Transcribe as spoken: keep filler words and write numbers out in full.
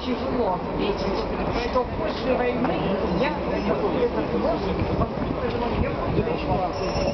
тяжело ответить, что после войны я этот воздух, поскольку я